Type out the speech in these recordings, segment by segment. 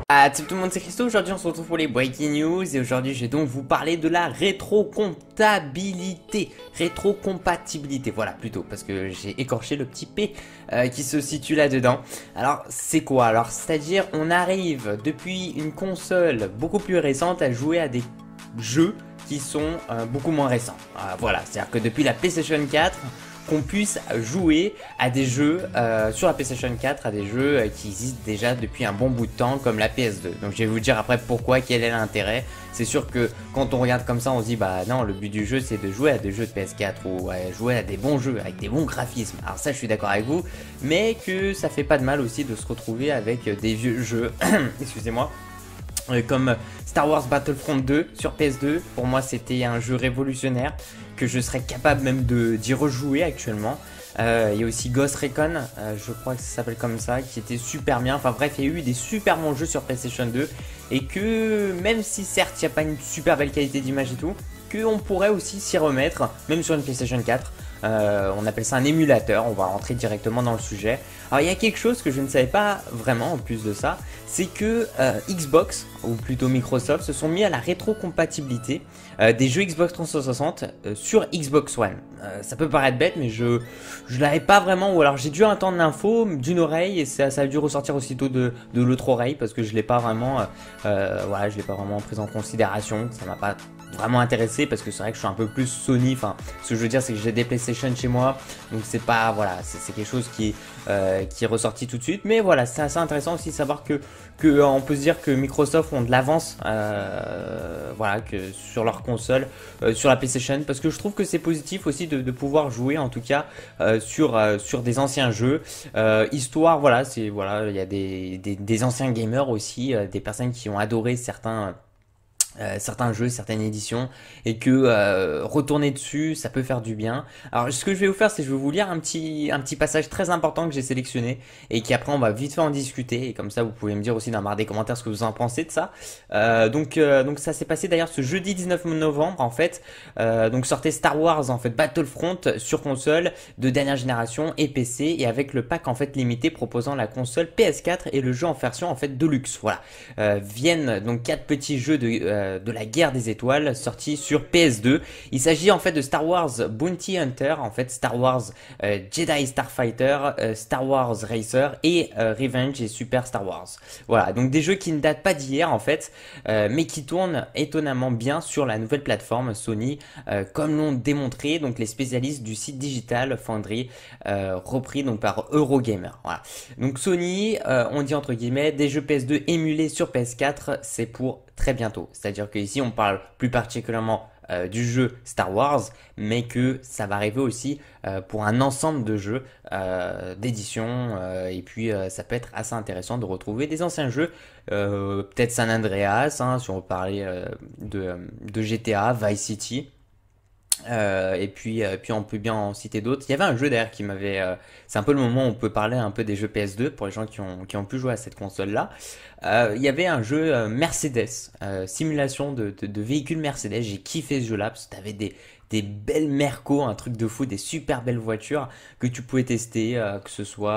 Salut tout le monde, c'est Christo. Aujourd'hui on se retrouve pour les Breaking News et aujourd'hui je vais donc vous parler de la rétrocompatibilité, voilà plutôt parce que j'ai écorché le petit P qui se situe là-dedans. Alors c'est quoi? Alors c'est-à-dire on arrive depuis une console beaucoup plus récente à jouer à des jeux qui sont beaucoup moins récents. Voilà, c'est-à-dire que depuis la PlayStation 4 qu'on puisse jouer à des jeux sur la PlayStation 4, à des jeux qui existent déjà depuis un bon bout de temps comme la PS2. Donc je vais vous dire après pourquoi, quel est l'intérêt. C'est sûr que quand on regarde comme ça, on se dit bah non, le but du jeu c'est de jouer à des jeux de PS4 ou à jouer à des bons jeux avec des bons graphismes. Alors ça je suis d'accord avec vous, mais que ça fait pas de mal aussi de se retrouver avec des vieux jeux, excusez-moi, comme Star Wars Battlefront 2 sur PS2. Pour moi c'était un jeu révolutionnaire que je serais capable même d'y rejouer actuellement. Il y a aussi Ghost Recon, je crois que ça s'appelle comme ça, qui était super bien. Enfin bref, il y a eu des super bons jeux sur PlayStation 2 et que même si certes il n'y a pas une super belle qualité d'image et tout, qu'on pourrait aussi s'y remettre, même sur une PlayStation 4. On appelle ça un émulateur, on va rentrer directement dans le sujet. Alors il y a quelque chose que je ne savais pas vraiment en plus de ça, c'est que Xbox, ou plutôt Microsoft, se sont mis à la rétrocompatibilité des jeux Xbox 360 sur Xbox One. Ça peut paraître bête, mais je l'avais pas vraiment, ou alors j'ai dû entendre l'info d'une oreille et ça a dû ressortir aussitôt de l'autre oreille parce que je l'ai pas vraiment, voilà, je l'ai pas vraiment pris en considération, ça m'a pas vraiment intéressé parce que c'est vrai que je suis un peu plus Sony. Enfin, ce que je veux dire, c'est que j'ai des PlayStation chez moi, donc c'est pas, voilà, c'est quelque chose qui est ressorti tout de suite. Mais voilà, c'est assez intéressant aussi de savoir que on peut se dire que Microsoft ont de l'avance, voilà, que sur leur console, sur la PlayStation, parce que je trouve que c'est positif aussi de pouvoir jouer en tout cas sur des anciens jeux, histoire, voilà, c'est voilà, il y a des anciens gamers aussi, des personnes qui ont adoré certains jeux, certaines éditions, et que retourner dessus, ça peut faire du bien. Alors ce que je vais vous faire, c'est que je vais vous lire un petit passage très important que j'ai sélectionné, et qui après on va vite fait en discuter, et comme ça vous pouvez me dire aussi dans la barre des commentaires ce que vous en pensez de ça. Donc ça s'est passé d'ailleurs ce jeudi 19 novembre en fait, donc sortait Star Wars en fait Battlefront sur console de dernière génération et PC, et avec le pack en fait limité proposant la console PS4 et le jeu en version en fait de luxe. Voilà, viennent donc 4 petits jeux de la guerre des étoiles sortis sur PS2. Il s'agit en fait de Star Wars Bounty Hunter, en fait Star Wars Jedi Starfighter, Star Wars Racer et Revenge et Super Star Wars. Voilà, donc des jeux qui ne datent pas d'hier en fait, mais qui tournent étonnamment bien sur la nouvelle plateforme Sony, comme l'ont démontré donc les spécialistes du site digital Foundry, repris donc par Eurogamer. Voilà. Donc Sony, on dit entre guillemets, des jeux PS2 émulés sur PS4, c'est pour très bientôt. C'est-à-dire que ici on parle plus particulièrement du jeu Star Wars, mais que ça va arriver aussi pour un ensemble de jeux d'édition, et puis ça peut être assez intéressant de retrouver des anciens jeux, peut-être San Andreas, hein, si on parlait de GTA, Vice City. Puis on peut bien en citer d'autres. Il y avait un jeu d'ailleurs qui m'avait. C'est un peu le moment où on peut parler un peu des jeux PS2 pour les gens qui ont pu jouer à cette console-là. Il y avait un jeu Mercedes, simulation de véhicules Mercedes. J'ai kiffé ce jeu-là parce que t'avais des belles Mercos, un truc de fou, des super belles voitures que tu pouvais tester, que ce soit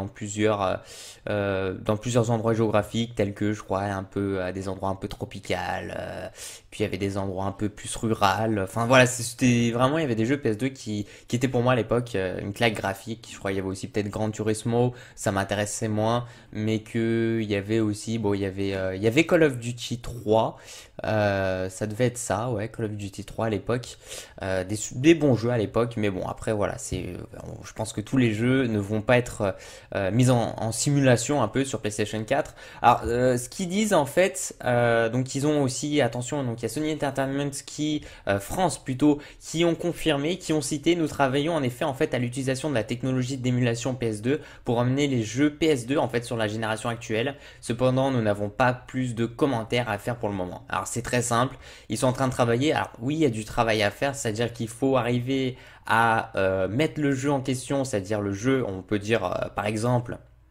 dans plusieurs endroits géographiques, tels que je crois un peu à des endroits un peu tropicales, puis il y avait des endroits un peu plus rurales. Enfin voilà, c'était vraiment, il y avait des jeux PS2 qui étaient pour moi à l'époque une claque graphique. Je crois qu'il y avait aussi peut-être Gran Turismo, ça m'intéressait moins, mais que il y avait aussi, bon, il y avait Call of Duty 3. Ça devait être ça, ouais, Call of Duty 3 à l'époque. Des bons jeux à l'époque, mais bon, après voilà, je pense que tous les jeux ne vont pas être mis en simulation un peu sur PlayStation 4. Alors, ce qu'ils disent en fait, donc ils ont aussi, attention, donc il y a Sony Entertainment France plutôt, qui ont confirmé, qui ont cité, nous travaillons en effet en fait à l'utilisation de la technologie d'émulation PS2 pour emmener les jeux PS2 en fait sur la génération actuelle. Cependant, nous n'avons pas plus de commentaires à faire pour le moment. Alors c'est très simple, ils sont en train de travailler. Alors oui, il y a du travail à faire, c'est-à-dire qu'il faut arriver à mettre le jeu en question, c'est-à-dire le jeu, on peut dire par exemple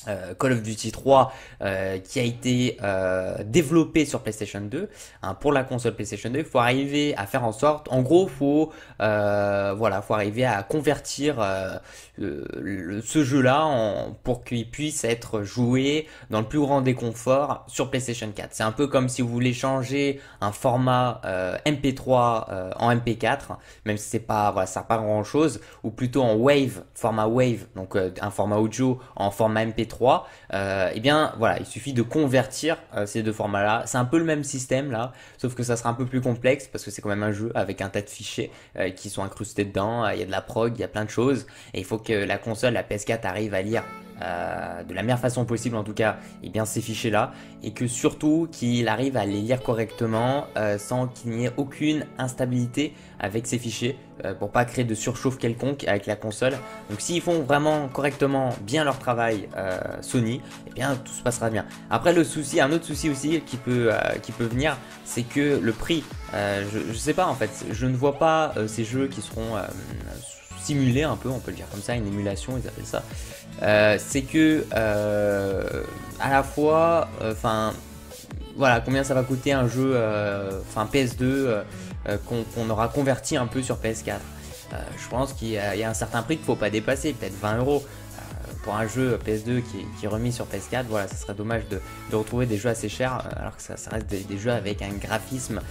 Call of Duty 3 qui a été développé sur PlayStation 2 hein, pour la console PlayStation 2. Il faut arriver à faire en sorte, en gros, voilà, faut arriver à convertir ce jeu-là pour qu'il puisse être joué dans le plus grand des conforts sur PlayStation 4. C'est un peu comme si vous voulez changer un format MP3 en MP4, même si c'est pas, voilà, ça sert pas grand-chose, ou plutôt en Wave, format Wave, donc un format audio en format MP3. Eh bien voilà, il suffit de convertir ces deux formats là. C'est un peu le même système là, sauf que ça sera un peu plus complexe parce que c'est quand même un jeu avec un tas de fichiers qui sont incrustés dedans. Il y a de la prog, il y a plein de choses et il faut que la console, la PS4 arrive à lire de la meilleure façon possible en tout cas et bien ces fichiers là, et que surtout qu'il arrive à les lire correctement sans qu'il n'y ait aucune instabilité avec ces fichiers pour pas créer de surchauffe quelconque avec la console. Donc s'ils font vraiment correctement bien leur travail Sony, et bien tout se passera bien. Après le souci, un autre souci aussi qui peut venir, c'est que le prix, je sais pas en fait, je ne vois pas ces jeux qui seront simulés un peu, on peut le dire comme ça, une émulation ils appellent ça. C'est que à la fois, enfin voilà, combien ça va coûter un jeu, enfin PS2 qu'on aura converti un peu sur PS4. Je pense qu'il y a un certain prix qu'il ne faut pas dépasser, peut-être 20 euros pour un jeu PS2 qui est remis sur PS4. Voilà, ça serait dommage de retrouver des jeux assez chers alors que ça reste des jeux avec un graphisme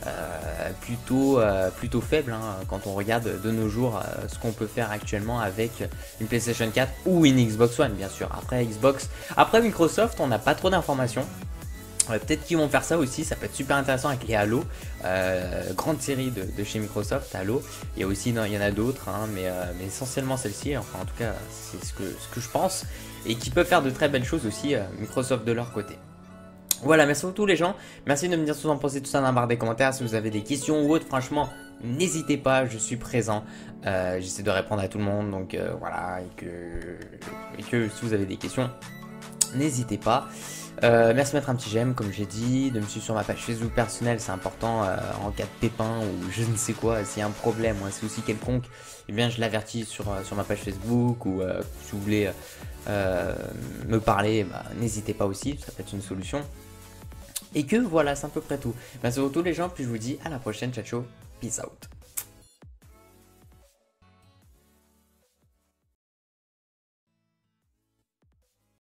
plutôt faible hein, quand on regarde de nos jours ce qu'on peut faire actuellement avec une PlayStation 4 ou une Xbox One bien sûr. Après Microsoft, on n'a pas trop d'informations. Peut-être qu'ils vont faire ça aussi, ça peut être super intéressant avec les Halo, grande série de chez Microsoft, Halo. Il y a aussi, il y en a d'autres, hein, mais essentiellement celle-ci, enfin en tout cas c'est ce que je pense, et qui peuvent faire de très belles choses aussi, Microsoft de leur côté. Voilà, merci beaucoup les gens, merci de me dire ce que vous en pensez tout ça dans la barre des commentaires, si vous avez des questions ou autres, franchement, n'hésitez pas, je suis présent, j'essaie de répondre à tout le monde, donc voilà, et que si vous avez des questions, n'hésitez pas. Merci de mettre un petit j'aime comme j'ai dit, de me suivre sur ma page Facebook personnelle, c'est important en cas de pépin ou je ne sais quoi, s'il y a un problème ou un souci quelconque, eh bien je l'avertis sur ma page Facebook ou si vous voulez me parler, bah, n'hésitez pas aussi, ça peut être une solution. Et que voilà, c'est à peu près tout. Merci beaucoup les gens, puis je vous dis à la prochaine, ciao ciao, peace out.